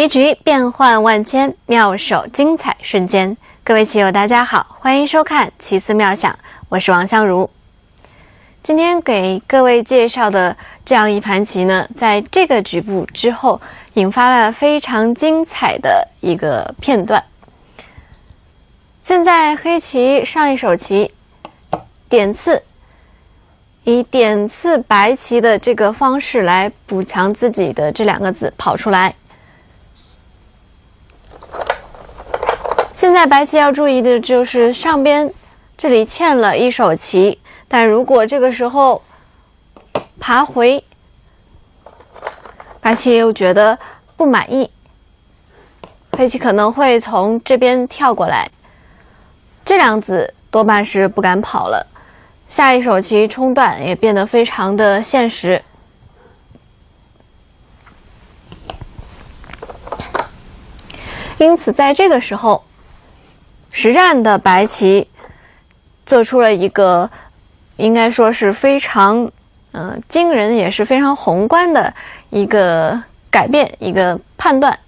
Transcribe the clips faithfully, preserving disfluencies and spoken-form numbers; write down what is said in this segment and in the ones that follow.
棋局变幻万千，妙手精彩瞬间。各位棋友大家好，欢迎收看奇思妙想，我是王香如。今天给各位介绍的这样一盘棋呢，在这个局部之后引发了非常精彩的一个片段。现在黑棋上一手棋点刺，以点刺白棋的这个方式来补强自己的这两个子跑出来。现在白棋要注意的就是上边这里欠了一手棋，但如果这个时候爬回，白棋又觉得不满意，黑棋可能会从这边跳过来，这两子多半是不敢跑了，下一手棋冲断也变得非常的现实。因此在这个时候，实战的白棋做出了一个应该说是非常呃惊人也是非常宏观的一个改变，一个判断。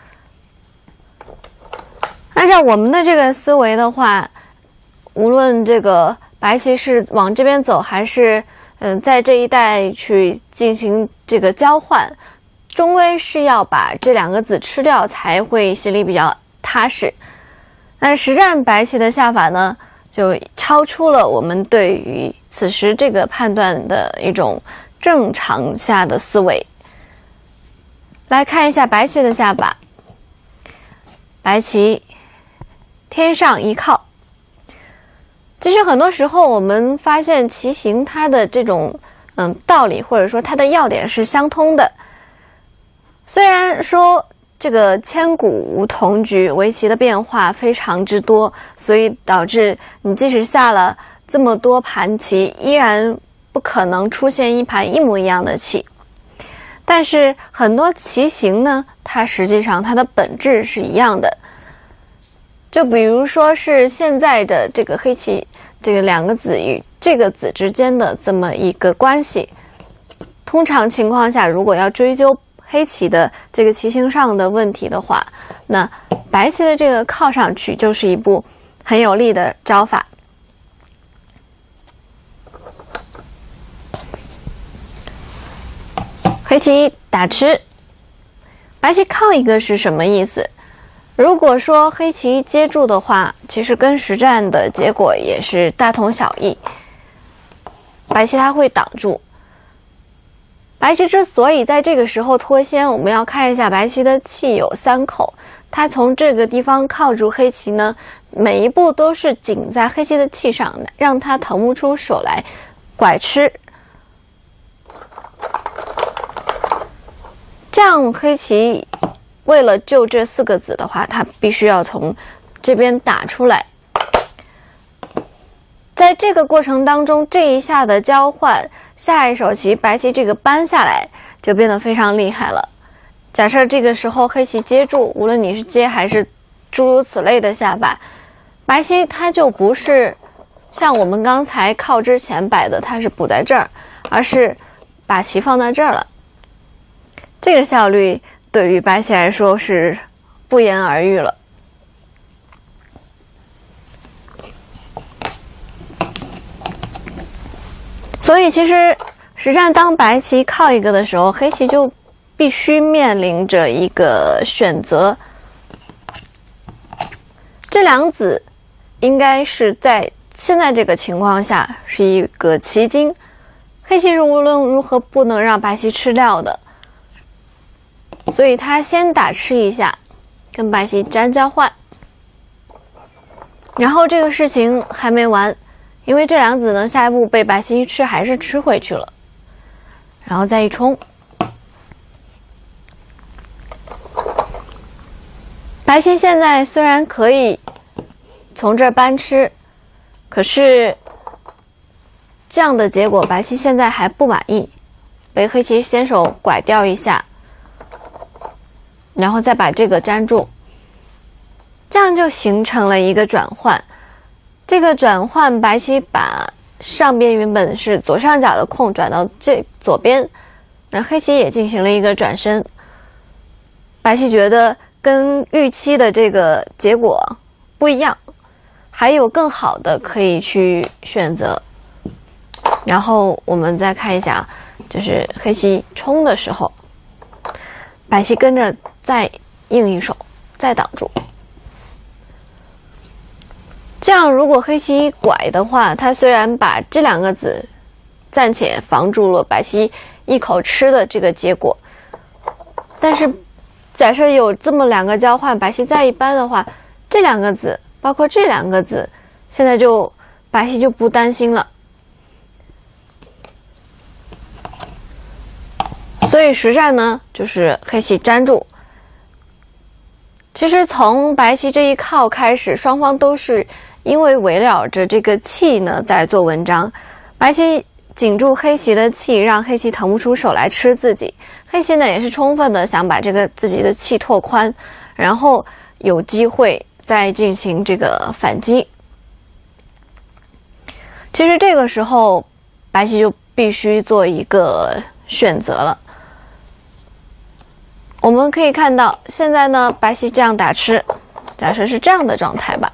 按照我们的这个思维的话，无论这个白棋是往这边走，还是嗯、呃、在这一带去进行这个交换，终归是要把这两个子吃掉才会心里比较踏实。但实战白棋的下法呢，就超出了我们对于此时这个判断的一种正常下的思维。来看一下白棋的下法，白棋天上一靠。其实很多时候我们发现棋形它的这种嗯道理，或者说它的要点是相通的。虽然说这个千古无同局，围棋的变化非常之多，所以导致你即使下了这么多盘棋，依然不可能出现一盘一模一样的棋。但是很多棋形呢，它实际上它的本质是一样的。就比如说是现在的这个黑棋，这个两个子与这个子之间的这么一个关系，通常情况下，如果要追究黑棋的这个棋形上的问题的话，那白棋的这个靠上去就是一步很有利的招法。黑棋打吃，白棋靠一个是什么意思？如果说黑棋接住的话，其实跟实战的结果也是大同小异。白棋它会挡住。白棋之所以在这个时候脱先，我们要看一下白棋的气有三口，它从这个地方靠住黑棋呢，每一步都是紧在黑棋的气上，让它腾不出手来拐吃。这样黑棋为了救这四个子的话，它必须要从这边打出来。在这个过程当中，这一下的交换，下一手棋白棋这个扳下来就变得非常厉害了。假设这个时候黑棋接住，无论你是接还是诸如此类的下法，白棋它就不是像我们刚才靠之前摆的，它是补在这儿，而是把棋放在这儿了。这个效率对于白棋来说是不言而喻了。所以其实实战当白棋靠一个的时候，黑棋就必须面临着一个选择。这两子应该是在现在这个情况下是一个棋筋，黑棋是无论如何不能让白棋吃掉的，所以他先打吃一下，跟白棋粘交换。然后这个事情还没完，因为这两子呢，下一步被白棋一吃还是吃回去了，然后再一冲，白棋现在虽然可以从这儿扳吃，可是这样的结果白棋现在还不满意，被黑棋先手拐掉一下，然后再把这个粘住，这样就形成了一个转换。这个转换，白棋把上边原本是左上角的空转到这左边，那黑棋也进行了一个转身。 白棋觉得跟预期的这个结果不一样，还有更好的可以去选择。然后我们再看一下，就是黑棋冲的时候，白棋跟着再应一手，再挡住。这样如果黑棋一拐的话，它虽然把这两个子暂且防住了白棋一口吃的这个结果，但是假设有这么两个交换，白棋再一搬的话，这两个子包括这两个子，现在就白棋就不担心了。所以实战呢，就是黑棋粘住。其实从白棋这一靠开始，双方都是因为围绕着这个气呢在做文章。白棋紧住黑棋的气，让黑棋腾不出手来吃自己。黑棋呢也是充分的想把这个自己的气拓宽，然后有机会再进行这个反击。其实这个时候，白棋就必须做一个选择了。我们可以看到，现在呢，白棋这样打吃，假设是这样的状态吧。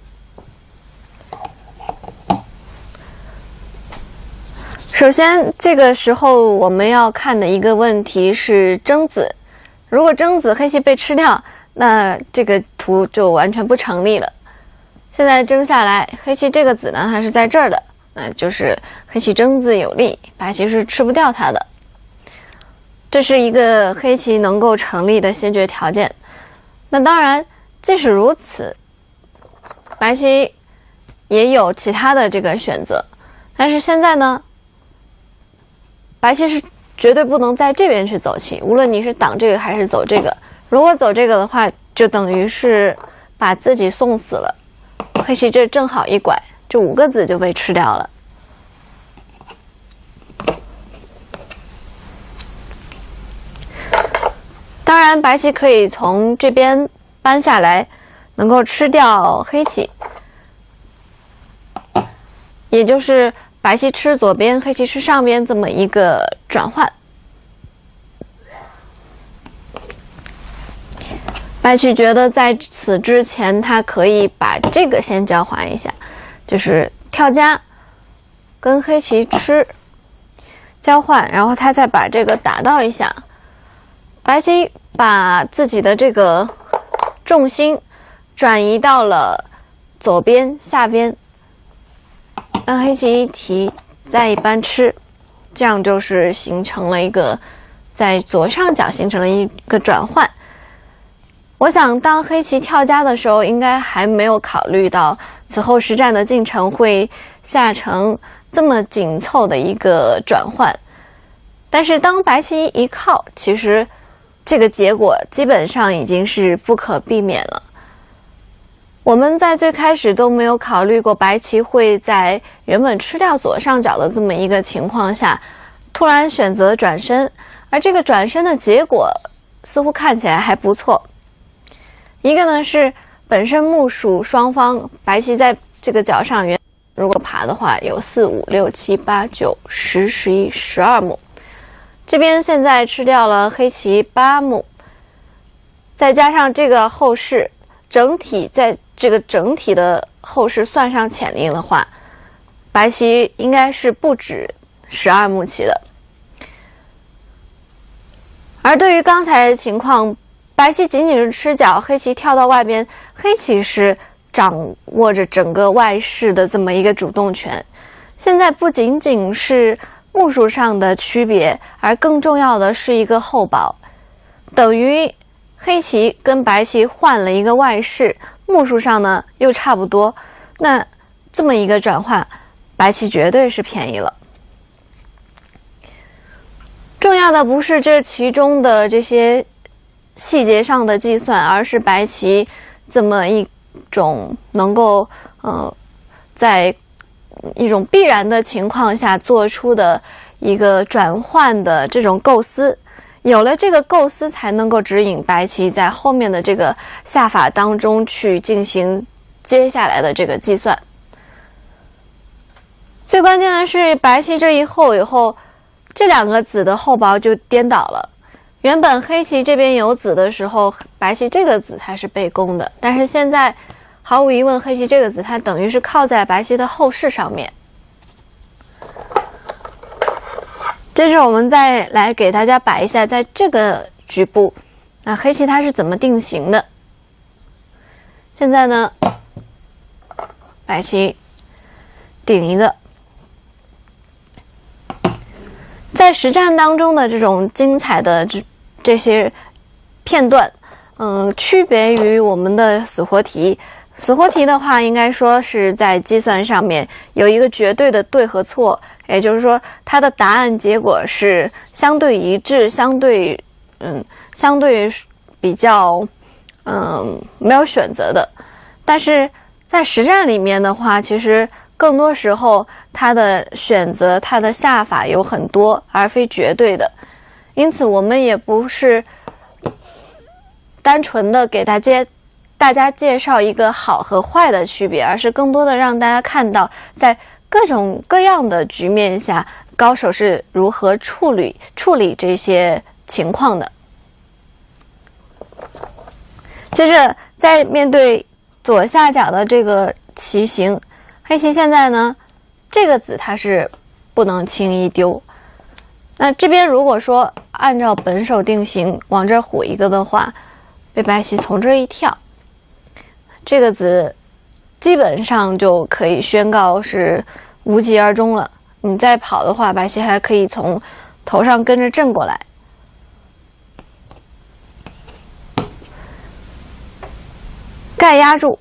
首先，这个时候我们要看的一个问题是争子。如果争子黑棋被吃掉，那这个图就完全不成立了。现在争下来，黑棋这个子呢，它是在这儿的，那就是黑棋争子有利，白棋是吃不掉它的。这是一个黑棋能够成立的先决条件。那当然，即使如此，白棋也有其他的这个选择。但是现在呢，白棋是绝对不能在这边去走棋，无论你是挡这个还是走这个。如果走这个的话，就等于是把自己送死了。黑棋这正好一拐，这五个子就被吃掉了。当然，白棋可以从这边搬下来，能够吃掉黑棋，也就是白棋吃左边，黑棋吃上边这么一个转换。白棋觉得在此之前，他可以把这个先交换一下，就是跳家跟黑棋吃交换，然后他再把这个打到一下。白棋把自己的这个重心转移到了左边下边，让黑棋一提，再一搬吃，这样就是形成了一个在左上角形成了一个转换。我想当黑棋跳家的时候，应该还没有考虑到此后实战的进程会下成这么紧凑的一个转换。但是当白棋一靠，其实这个结果基本上已经是不可避免了。我们在最开始都没有考虑过白棋会在原本吃掉左上角的这么一个情况下，突然选择转身，而这个转身的结果似乎看起来还不错。一个呢是本身目数双方，白棋在这个角上原如果爬的话有四五六七八九十十一十二目。这边现在吃掉了黑棋八目，再加上这个后势，整体在这个整体的后势算上潜力的话，白棋应该是不止十二目棋的。而对于刚才的情况，白棋仅仅是吃角，黑棋跳到外边，黑棋是掌握着整个外势的这么一个主动权。现在不仅仅是目数上的区别，而更重要的是一个后保，等于黑棋跟白棋换了一个外势，目数上呢又差不多，那这么一个转换，白棋绝对是便宜了。重要的不是这其中的这些细节上的计算，而是白棋这么一种能够呃在一种必然的情况下做出的一个转换的这种构思，有了这个构思才能够指引白棋在后面的这个下法当中去进行接下来的这个计算。最关键的是白棋这一后以后，这两个子的后保就颠倒了， 原本黑棋这边有子的时候，白棋这个子它是被攻的，但是现在毫无疑问，黑棋这个子它等于是靠在白棋的后势上面。接着我们再来给大家摆一下，在这个局部，那黑棋它是怎么定型的？现在呢，白棋顶一个。在实战当中的这种精彩的这这些片段，嗯、呃，区别于我们的死活题。死活题的话，应该说是在计算上面有一个绝对的对和错，也就是说，它的答案结果是相对一致，相对嗯，相对比较嗯没有选择的。但是在实战里面的话，其实更多时候它的选择、它的下法有很多，而非绝对的。因此，我们也不是单纯的给大家大家介绍一个好和坏的区别，而是更多的让大家看到，在各种各样的局面下，高手是如何处理处理这些情况的。接着，在面对左下角的这个棋形，黑棋现在呢，这个子它是不能轻易丢。那这边如果说按照本手定型往这虎一个的话，被白棋从这一跳，这个子基本上就可以宣告是无疾而终了。你再跑的话，白棋还可以从头上跟着震过来。盖压住，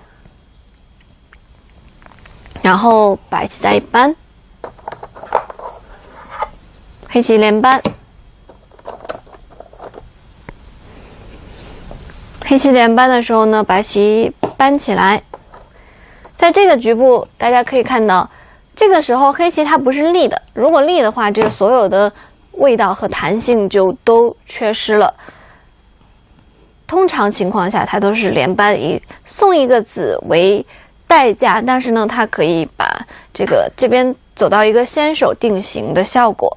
然后白棋再一扳，黑棋连扳，黑棋连扳的时候呢，白棋扳起来。在这个局部，大家可以看到，这个时候黑棋它不是立的，如果立的话，这个所有的味道和弹性就都缺失了。通常情况下，它都是连扳，以送一个子为代价，但是呢，它可以把这个这边走到一个先手定型的效果。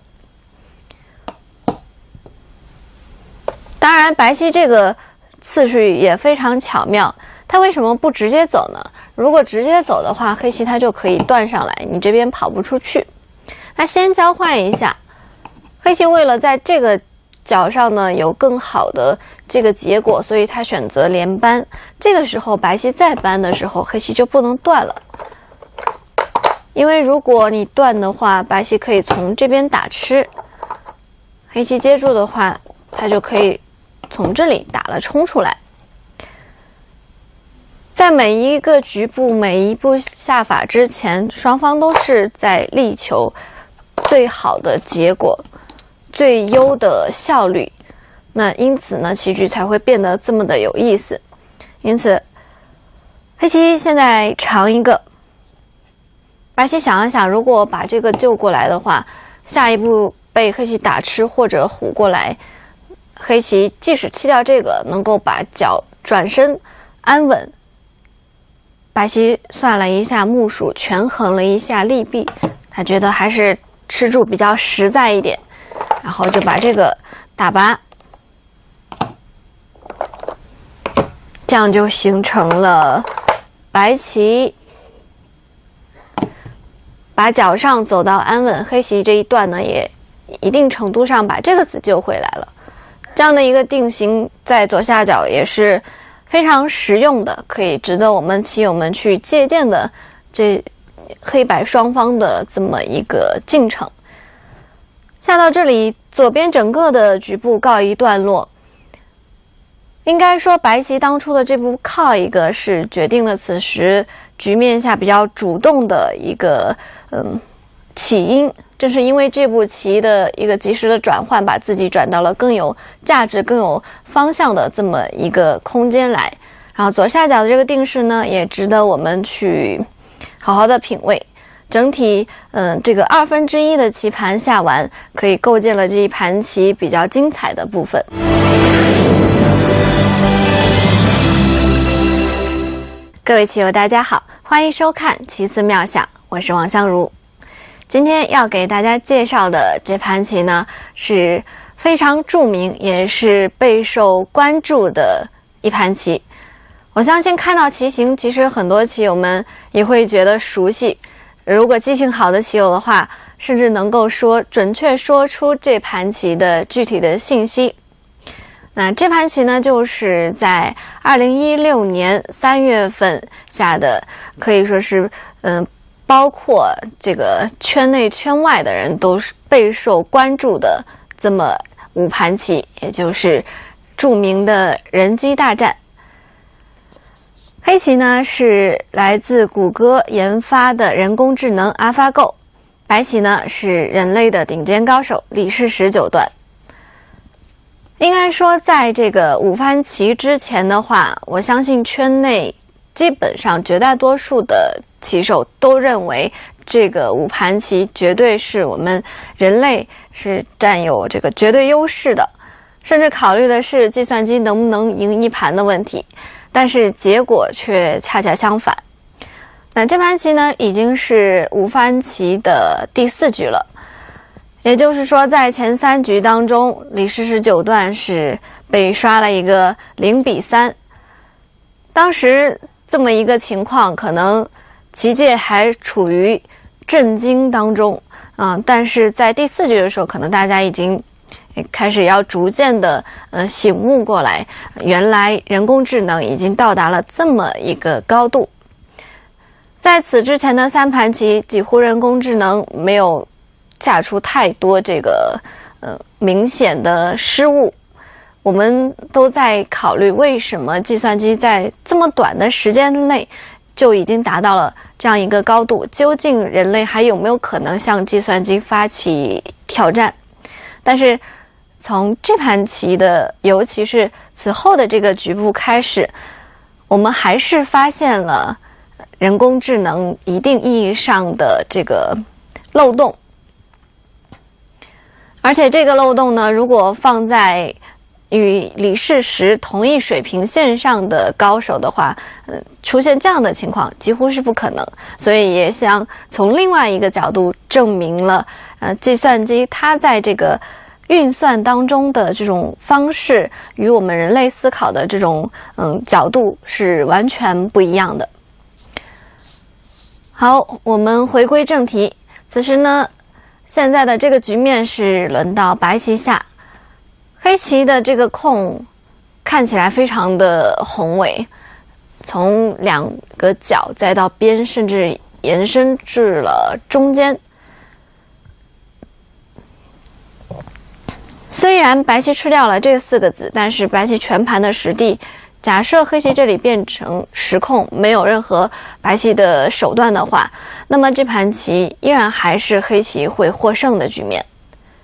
当然，白棋这个次序也非常巧妙，它为什么不直接走呢？如果直接走的话，黑棋它就可以断上来，你这边跑不出去。那先交换一下，黑棋为了在这个角上呢有更好的这个结果，所以他选择连扳。这个时候白棋再扳的时候，黑棋就不能断了，因为如果你断的话，白棋可以从这边打吃，黑棋接住的话，它就可以从这里打了冲出来。在每一个局部、每一步下法之前，双方都是在力求最好的结果、最优的效率。那因此呢，棋局才会变得这么的有意思。因此，黑棋现在长一个，白棋想一想，如果把这个救过来的话，下一步被黑棋打吃或者虎过来，黑棋即使弃掉这个，能够把角转身安稳。白棋算了一下目数，权衡了一下利弊，他觉得还是吃住比较实在一点，然后就把这个打拔，这样就形成了白棋把角上走到安稳，黑棋这一段呢也一定程度上把这个子救回来了。这样的一个定型在左下角也是非常实用的，可以值得我们棋友们去借鉴的这黑白双方的这么一个进程。下到这里，左边整个的局部告一段落。应该说，白棋当初的这步靠一个是决定了此时局面下比较主动的一个嗯起因。正是因为这步棋的一个及时的转换，把自己转到了更有价值、更有方向的这么一个空间来。然后左下角的这个定式呢，也值得我们去好好的品味。整体，嗯，这个二分之一的棋盘下完，可以构建了这一盘棋比较精彩的部分。各位棋友，大家好，欢迎收看《棋思妙想》，我是王香如。今天要给大家介绍的这盘棋呢，是非常著名，也是备受关注的一盘棋。我相信看到棋形，其实很多棋友们也会觉得熟悉。如果记性好的棋友的话，甚至能够说准确说出这盘棋的具体的信息。那这盘棋呢，就是在二零一六年三月份下的，可以说是嗯，包括这个圈内圈外的人都是备受关注的这么五盘棋，也就是著名的人机大战。黑棋呢是来自谷歌研发的人工智能 AlphaGo， 白棋呢是人类的顶尖高手李世石九段。应该说，在这个五番棋之前的话，我相信圈内基本上绝大多数的棋手都认为这个五盘棋绝对是我们人类是占有这个绝对优势的，甚至考虑的是计算机能不能赢一盘的问题。但是结果却恰恰相反。那这盘棋呢，已经是五番棋的第四局了。也就是说，在前三局当中，李世石九段是被刷了一个零比三。当时这么一个情况，可能棋界还处于震惊当中啊、呃，但是在第四局的时候，可能大家已经开始要逐渐的呃醒悟过来，原来人工智能已经到达了这么一个高度。在此之前的三盘棋，几乎人工智能没有下出太多这个呃明显的失误。我们都在考虑为什么计算机在这么短的时间内就已经达到了这样一个高度，究竟人类还有没有可能向计算机发起挑战？但是从这盘棋的，尤其是此后的这个局部开始，我们还是发现了人工智能一定意义上的这个漏洞。而且这个漏洞呢，如果放在与李世石同一水平线上的高手的话，呃，出现这样的情况几乎是不可能。所以也想从另外一个角度证明了，呃，计算机它在这个运算当中的这种方式与我们人类思考的这种嗯角度是完全不一样的。好，我们回归正题。此时呢，现在的这个局面是轮到白棋下，黑棋的这个空看起来非常的宏伟，从两个角再到边，甚至延伸至了中间。虽然白棋吃掉了这四个子，但是白棋全盘的实地，假设黑棋这里变成实空，没有任何白棋的手段的话，那么这盘棋依然还是黑棋会获胜的局面。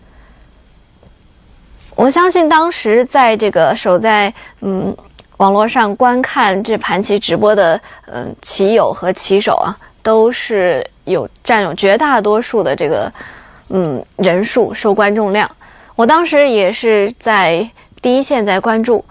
我相信当时在这个守在嗯网络上观看这盘棋直播的嗯棋友和棋手啊，都是有占有绝大多数的这个嗯人数受观众量。我当时也是在第一线在关注。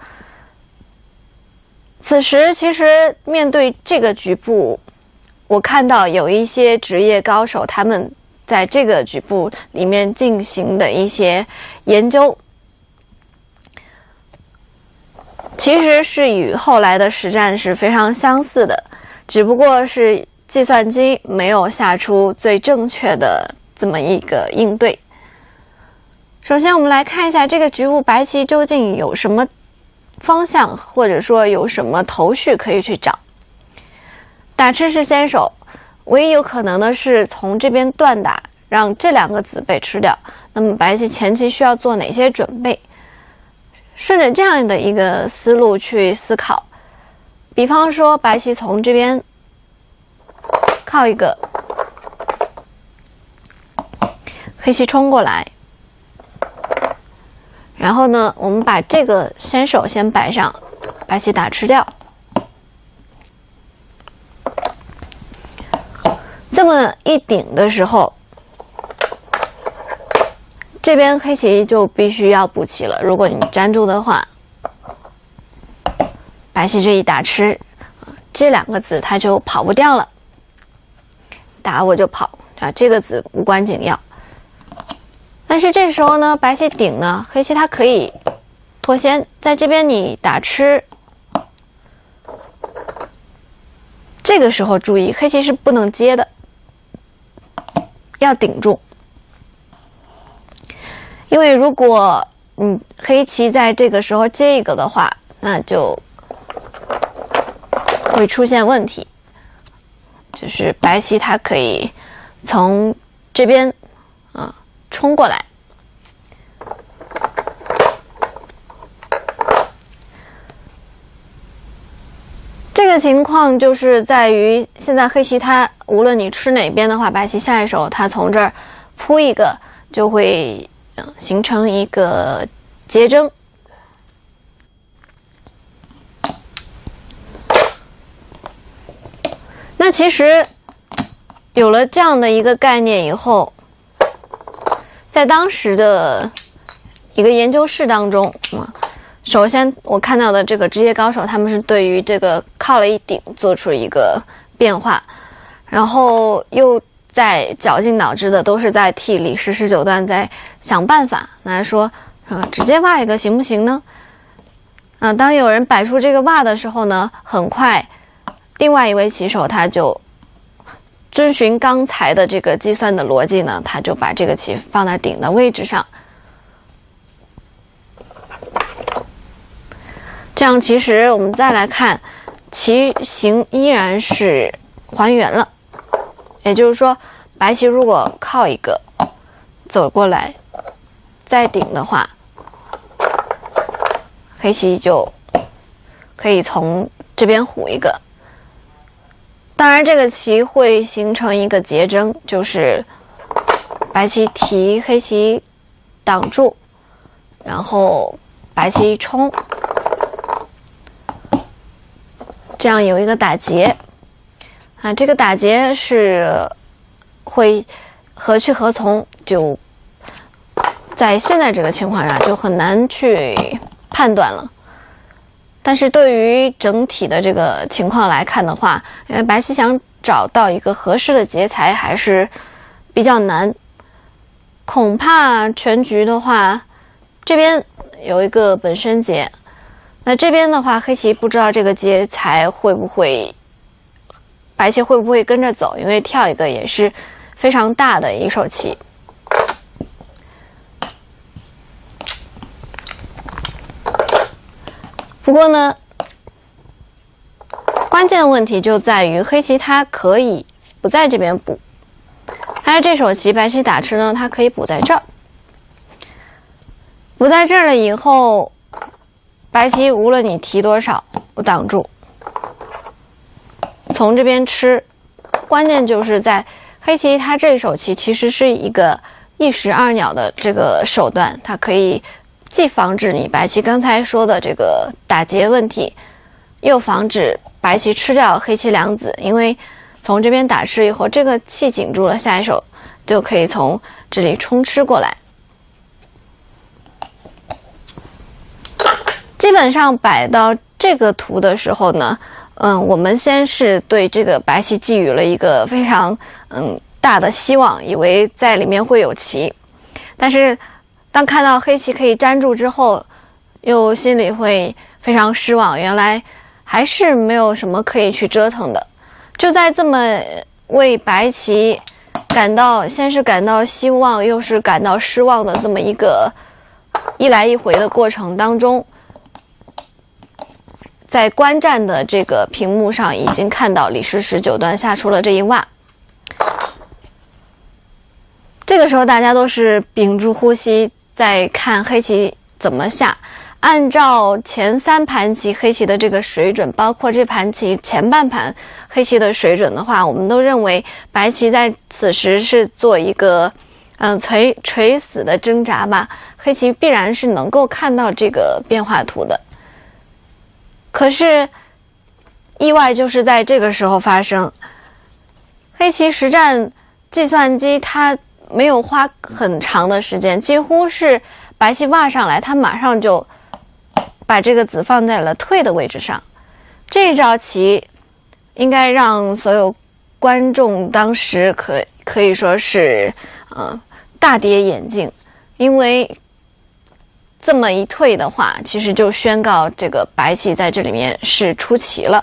此时其实面对这个局部，我看到有一些职业高手他们在这个局部里面进行的一些研究，其实是与后来的实战是非常相似的，只不过是计算机没有下出最正确的这么一个应对。首先我们来看一下这个局部白棋究竟有什么方向，或者说有什么头绪可以去找。打吃是先手，唯一有可能的是从这边断打，让这两个子被吃掉。那么白棋前期需要做哪些准备？顺着这样的一个思路去思考，比方说白棋从这边靠一个，黑棋冲过来，然后呢，我们把这个先手先摆上，白棋打吃掉。这么一顶的时候，这边黑棋就必须要补棋了。如果你粘住的话，白棋这一打吃，这两个子它就跑不掉了。打我就跑啊，这个子无关紧要。但但是这时候呢，白棋顶呢，黑棋它可以脱先，在这边你打吃，这个时候注意，黑棋是不能接的，要顶住，因为如果嗯黑棋在这个时候接一个的话，那就会出现问题，就是白棋它可以从这边啊冲过来。这个情况就是在于现在黑棋它无论你吃哪边的话，白棋下一手它从这儿扑一个就会形成一个结争。那其实有了这样的一个概念以后，在当时的一个研究室当中，嗯，首先我看到的这个职业高手，他们是对于这个靠了一顶做出一个变化，然后又在绞尽脑汁的都是在替李氏十九段在想办法来说，呃，直接挖一个行不行呢？啊、呃，当有人摆出这个挖的时候呢，很快另外一位棋手他就遵循刚才的这个计算的逻辑呢，他就把这个棋放在顶的位置上。这样其实我们再来看，棋形依然是还原了，也就是说，白棋如果靠一个走过来再顶的话，黑棋就可以从这边虎一个。当然，这个棋会形成一个结争，就是白棋提，黑棋挡住，然后白棋冲。这样有一个打劫啊，这个打劫是会何去何从，就在现在这个情况下就很难去判断了。但是对于整体的这个情况来看的话，因为白棋想找到一个合适的劫材还是比较难，恐怕全局的话，这边有一个本身劫。那这边的话，黑棋不知道这个劫材会不会，白棋会不会跟着走？因为跳一个也是非常大的一手棋。不过呢，关键问题就在于黑棋它可以不在这边补，但是这手棋白棋打吃呢，它可以补在这儿。补在这儿了以后，白棋无论你提多少，我挡住，从这边吃，关键就是在黑棋它这手棋其实是一个一石二鸟的这个手段，它可以既防止你白棋刚才说的这个打劫问题，又防止白棋吃掉黑棋两子，因为从这边打吃以后，这个气紧住了，下一手就可以从这里冲吃过来。基本上摆到这个图的时候呢，嗯，我们先是对这个白棋寄予了一个非常嗯大的希望，以为在里面会有棋，但是当看到黑棋可以粘住之后，又心里会非常失望，原来还是没有什么可以去折腾的。就在这么为白棋感到先是感到希望，又是感到失望的这么一个一来一回的过程当中，在观战的这个屏幕上已经看到李氏十九段下出了这一袜。这个时候大家都是屏住呼吸在看黑棋怎么下。按照前三盘棋黑棋的这个水准，包括这盘棋前半盘黑棋的水准的话，我们都认为白棋在此时是做一个嗯、呃、垂垂死的挣扎吧，黑棋必然是能够看到这个变化图的。可是意外就是在这个时候发生，黑棋实战计算机它没有花很长的时间，几乎是白棋挖上来，它马上就把这个子放在了退的位置上。这招棋应该让所有观众当时可可以说是呃大跌眼镜， 因为这么一退的话，其实就宣告这个白棋在这里面是出棋了。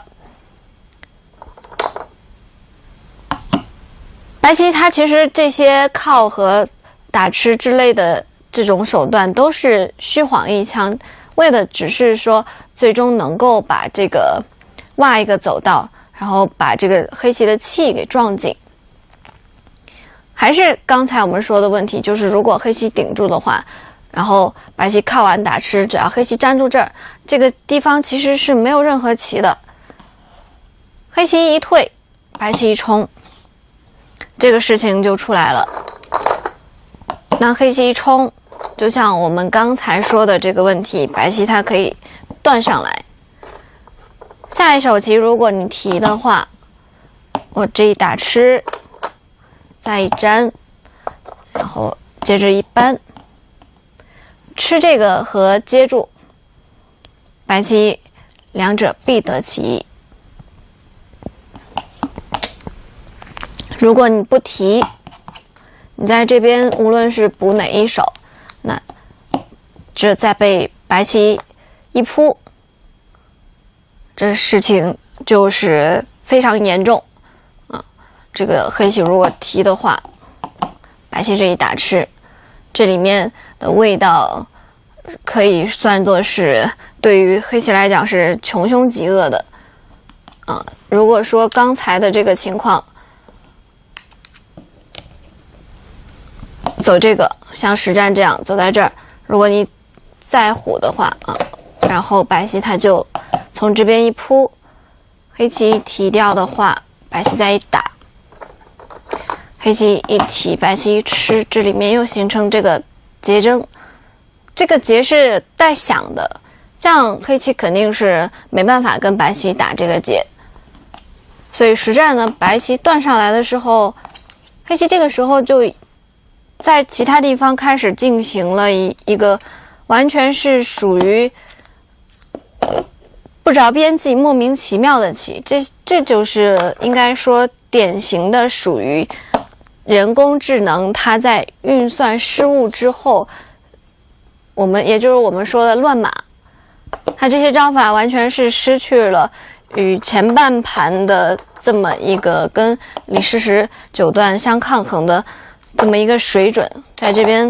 白棋它其实这些靠和打吃之类的这种手段都是虚晃一枪，为的只是说最终能够把这个挖一个走道，然后把这个黑棋的气给撞紧。还是刚才我们说的问题，就是如果黑棋顶住的话，然后白棋靠完打吃，只要黑棋粘住这儿，这个地方其实是没有任何棋的。黑棋一退，白棋一冲，这个事情就出来了。那黑棋一冲，就像我们刚才说的这个问题，白棋它可以断上来。下一手棋如果你提的话，我这一打吃，再一粘，然后接着一扳，吃这个和接住，白棋两者必得其一。如果你不提，你在这边无论是补哪一手，那这再被白棋一扑，这事情就是非常严重啊！这个黑棋如果提的话，白棋这一打吃，这里面的味道可以算作是对于黑棋来讲是穷凶极恶的啊！如果说刚才的这个情况，走这个像实战这样走在这儿，如果你再虎的话啊，然后白棋它就从这边一扑，黑棋一提掉的话，白棋再一打，黑棋一提，白棋一吃，这里面又形成这个结争，这个结是带响的，这样黑棋肯定是没办法跟白棋打这个结。所以实战呢，白棋断上来的时候，黑棋这个时候就在其他地方开始进行了一一个完全是属于不着边际、莫名其妙的棋，这这就是应该说典型的属于人工智能它在运算失误之后，我们也就是我们说的乱码，它这些招法完全是失去了与前半盘的这么一个跟李世石九段相抗衡的这么一个水准，在这边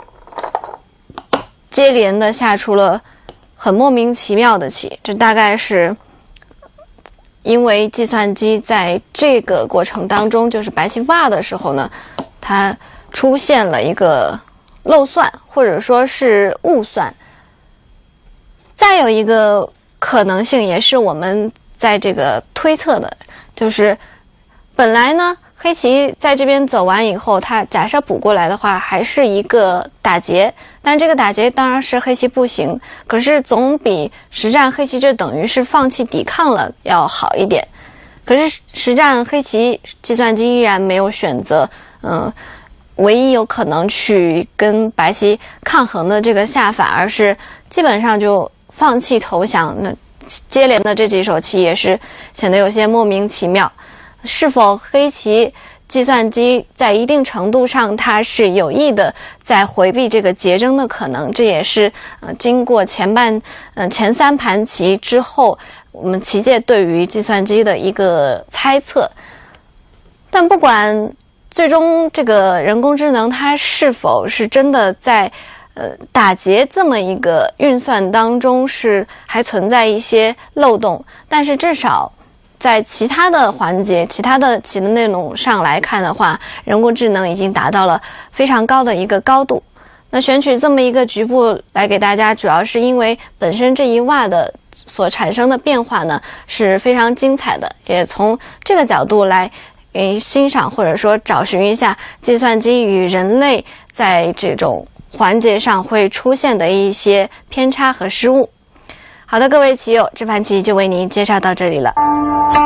接连的下出了很莫名其妙的棋，这大概是因为计算机在这个过程当中，就是白棋挖的时候呢，它出现了一个漏算，或者说是误算。再有一个可能性，也是我们在这个推测的，就是本来呢黑棋在这边走完以后，它假设补过来的话，还是一个打劫，但这个打劫当然是黑棋不行，可是总比实战黑棋这等于是放弃抵抗了要好一点。可是实战黑棋计算机依然没有选择，嗯、呃，唯一有可能去跟白棋抗衡的这个下法，而是基本上就放弃投降。那接连的这几手棋也是显得有些莫名其妙。是否黑棋计算机在一定程度上它是有意的在回避这个结争的可能，这也是呃经过前半呃前三盘棋之后，我们棋界对于计算机的一个猜测。但不管最终这个人工智能它是否是真的在呃打劫这么一个运算当中是还存在一些漏洞，但是至少在其他的环节、其他的棋的内容上来看的话，人工智能已经达到了非常高的一个高度。那选取这么一个局部来给大家，主要是因为本身这一挖的所产生的变化呢是非常精彩的，也从这个角度来给欣赏或者说找寻一下计算机与人类在这种环节上会出现的一些偏差和失误。好的，各位棋友，这盘棋就为您介绍到这里了。